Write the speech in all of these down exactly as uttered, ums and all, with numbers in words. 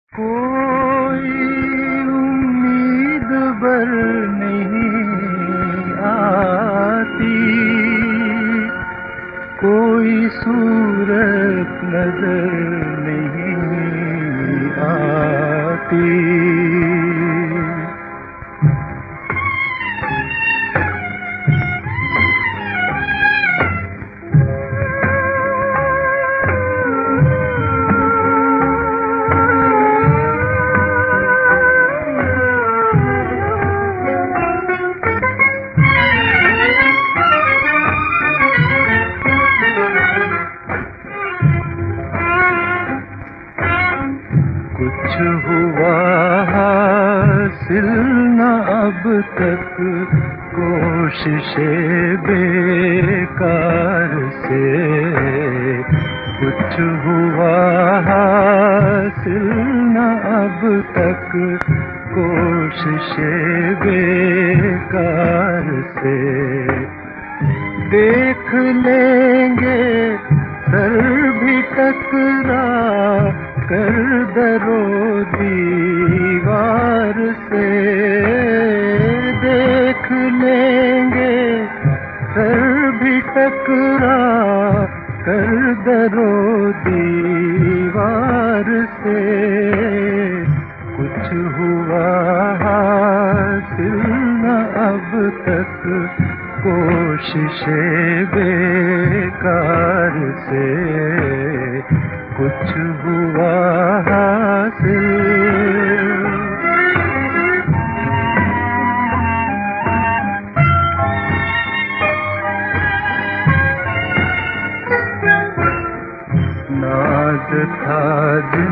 कोई उम्मीद बर नहीं आती, कोई सूरत नजर नहीं आती। कुछ हुआ हासिल न अब तक कोशिशें बेकार से, कुछ हुआ हासिल न अब तक कोशिशें बेकार से। देख लेंगे सर भी टकरा कर दरो दीवार से, देख लेंगे सर भी टकरा कर दरो दीवार से। कुछ हुआ हासिल न अब तक कोशिशें बेकार से, कुछ हुआ हासिल। नाज था जिन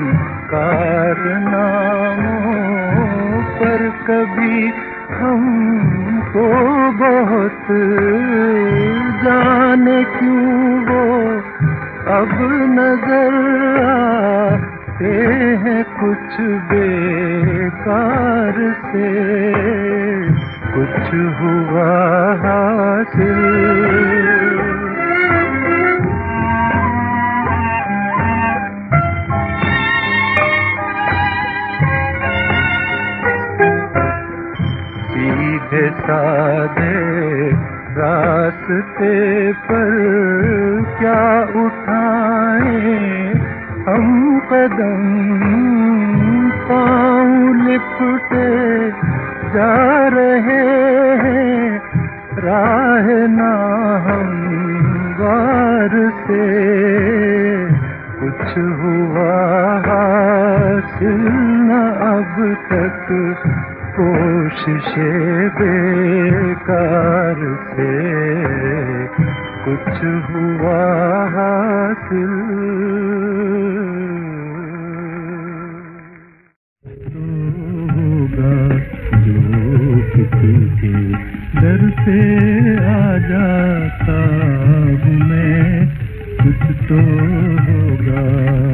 कारनामों पर कभी हमको बहुत, जाने क्यों वो अब नजर आते हैं कुछ बेकार से। कुछ हुआ हासिल। सीधे साधे रास्ते पर क्या उठाएं हम कदम, पाँव लिपटे जा रहे हैं राह ना हमवार से। कुछ हुआ हासिल न अब तक कोशिशें बेकार से, कुछ हुआ हासिल। होगा जो किसी के दर से आ जाता हूँ मैं, कुछ तो होगा।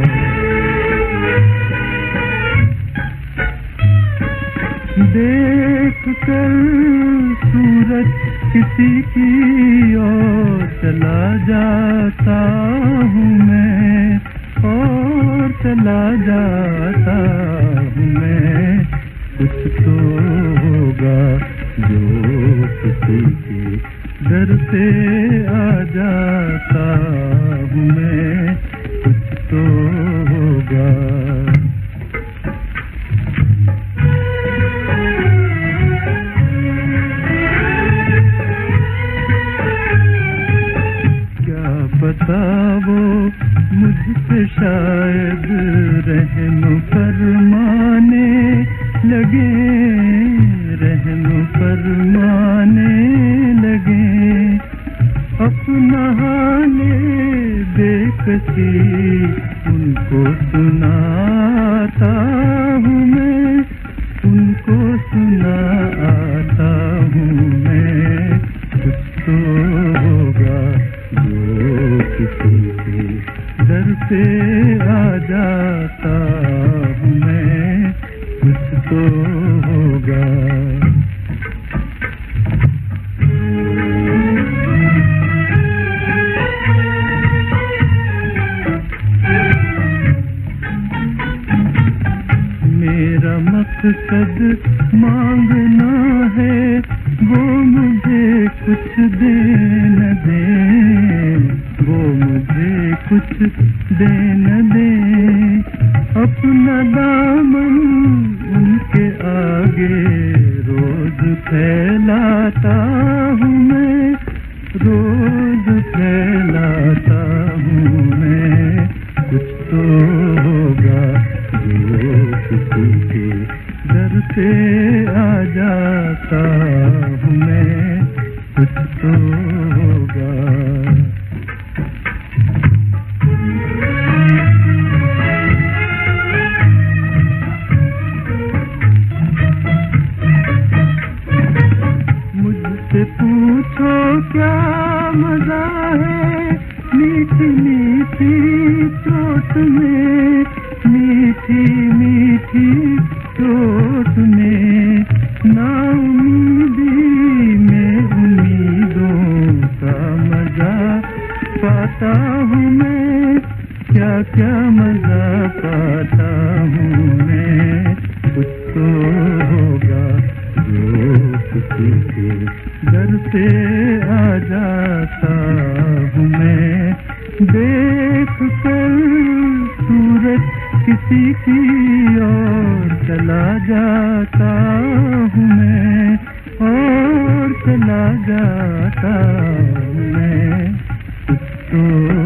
देख कर सूरत किसी की ओर चला जाता हूँ मैं, और चला जाता हूँ मैं। कुछ तो होगा जो किसी के दर से आ जाता हूँ मैं, कुछ तो होगा। पता वो मुझसे शायद रहम फरमाने लगे, रहम फरमाने लगे। अपना हाले बेकसी उनको सुनाता हूँ मैं, उनको सुनाता हूँ मैं। कुछ तो होगा जो किसी के दर पे आ जाता हूँ मैं, कुछ तो होगा। मकसद मांगना है, वो मुझे कुछ दे न दे, वो मुझे कुछ दे न दे। अपना दामन उनके आगे रोज फैलाता हूँ मैं, रोज फैलाता हूँ मैं। कुछ तो होगा जो किसी के दर पे आ जाता हूँ मैं, कुछ तो होगा। मुझसे पूछो क्या मजा है मीठी मीठी चोट में, मीठी मीठी चोट में। नाउमीदी में उम्मीदों का मजा पाता हूँ मैं, क्या क्या मजा पाता हूँ मैं। कुछ तो होगा जो किसी के दर पे आ जाता हूँ मैं। देख कर सूरज किसी की ओर चला जाता हूँ मैं, और चला जाता हूँ मैं। कुछ तो